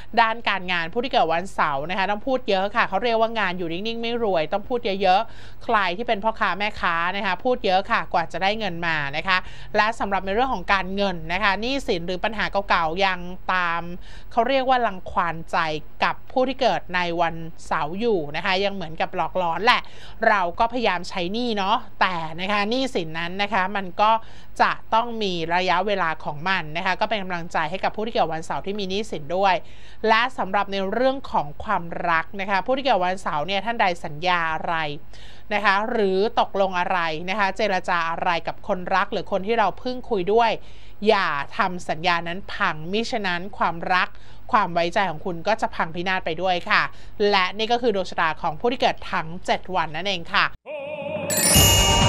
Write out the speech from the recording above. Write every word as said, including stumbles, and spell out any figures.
ด้านการงานผู้ที่เกิดวันเสาร์นะคะต้องพูดเยอะค่ะเขาเรียกว่างานอยู่นิ่งๆไม่รวยต้องพูดเยอะๆใครที่เป็นพ่อค้าแม่ค้านะคะพูดเยอะค่ะกว่าจะได้เงินมานะคะและสำหรับในเรื่องของการเงินนะคะหนี้สินหรือปัญหาเก่าๆยังตามเขาเรียกว่ารังควานใจกับผู้ที่เกิดในวันเสาร์อยู่นะคะยังเหมือนกับหลอกหลอนแหละเราก็พยายามใช้หนี้เนาะแต่นะคะหนี้สินนั้นนะคะมันก็จะต้องมีระยะเวลาของมันนะคะก็เป็นกำลังใจให้กับผู้ที่เกิดวันเสาร์ที่มีหนี้สินด้วยและสำหรับในเรื่องของความรักนะคะผู้ที่เกิดวันเสาร์เนี่ยท่านใดสัญญาอะไรนะคะหรือตกลงอะไรนะคะเจรจาอะไรกับคนรักหรือคนที่เราเพิ่งคุยด้วยอย่าทำสัญญานั้นพังมิฉะนั้นความรักความไว้ใจของคุณก็จะพังพินาศไปด้วยค่ะและนี่ก็คือดวงชะตาของผู้ที่เกิดทั้งเจ็ดวันนั่นเองค่ะ